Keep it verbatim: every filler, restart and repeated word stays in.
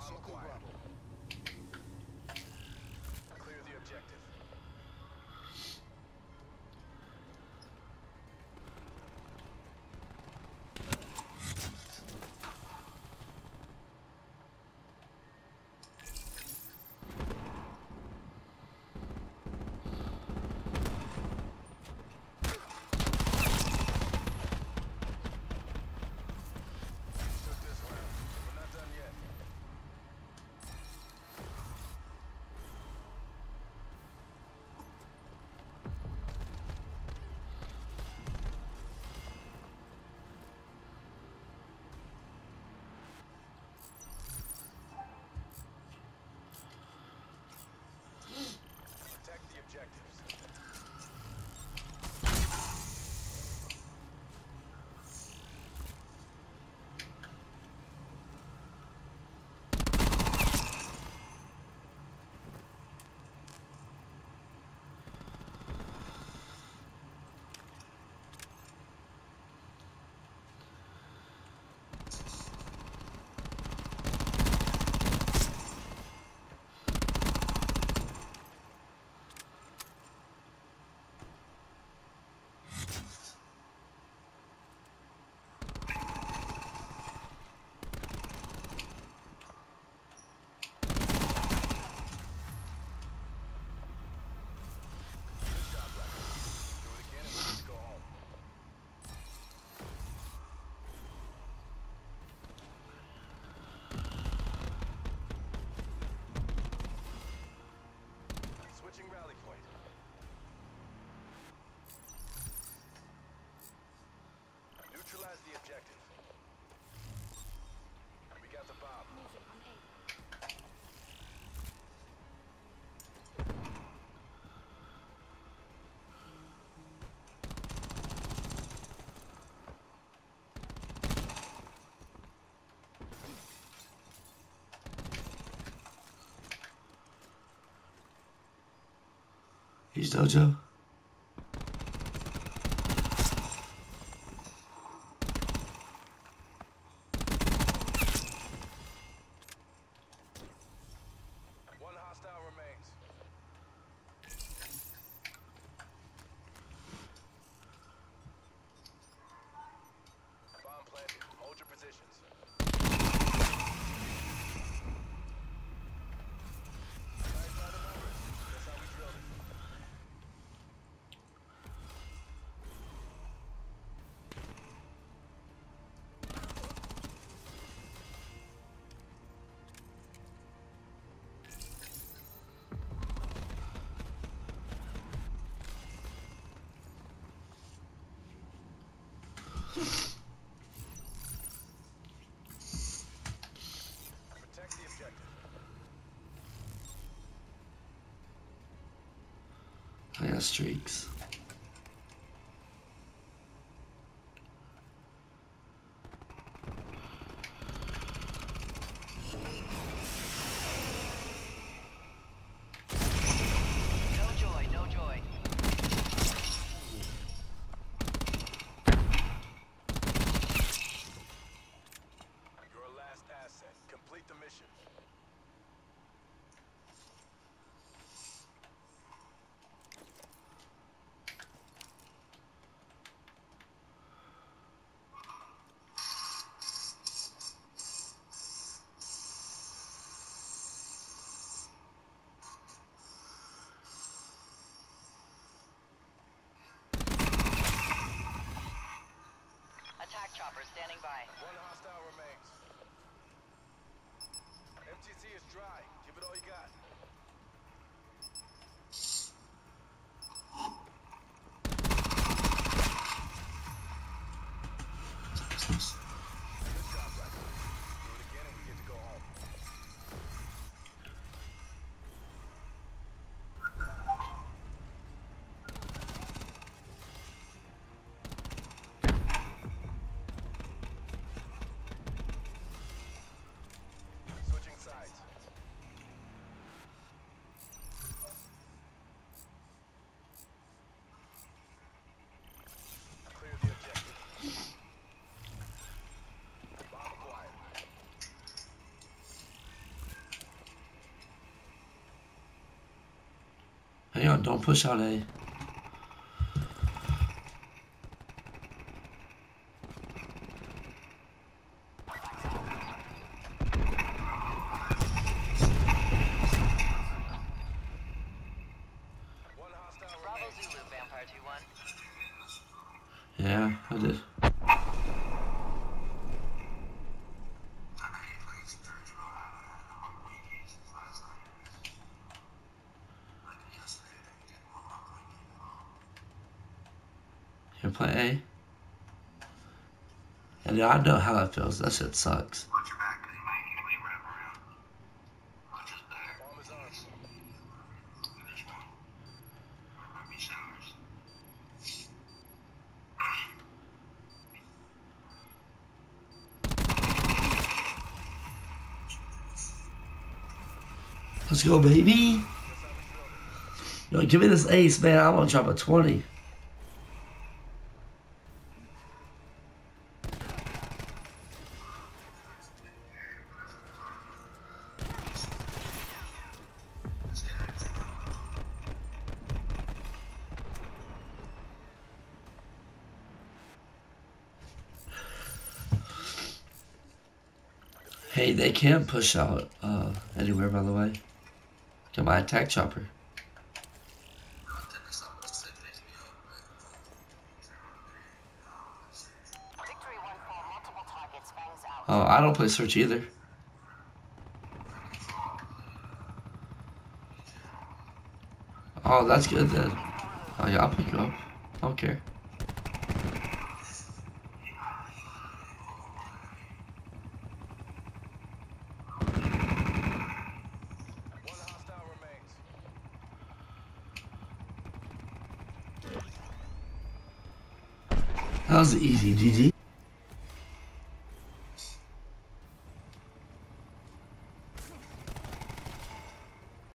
Bomb acquired. Clear the objective. Took this round. We're not done yet. Protect the objectives. Good job, Rex. Do it again and we get to go home. Switching rally point. Neutralize the objective. We got the bomb. Moving on A. He's Dojo. One hostile remains. Bomb planted. Hold your positions. Right by the numbers. That's how we drilled it. Protect the objective. I got streaks. No joy, no joy. Your last asset. Complete the mission. Attack chopper standing by. One hostile remains. M T C is dry. Give it all you got. Good job, Rex. Do it again and we get to go home. Switching sides. out. Don't push out A. One hostile Bravo remains. Zulu, Vampire two one. Yeah, I did. You play A? And I know how that feels. That shit sucks. Watch your back, 'cause he might, he might wrap around. Watch his back. Bomb is on. There's one. Might be showers. Let's go, baby. Yo, give me this ace, man. I want to drop a twenty. Hey, they can't push out uh, anywhere, by the way. Get my attack chopper. Victory one four, multiple targets, fangs out. Oh, I don't play search either. Oh, that's good then. Oh yeah, I'll pick you up. I don't care. One hostile remains. That was easy, G G.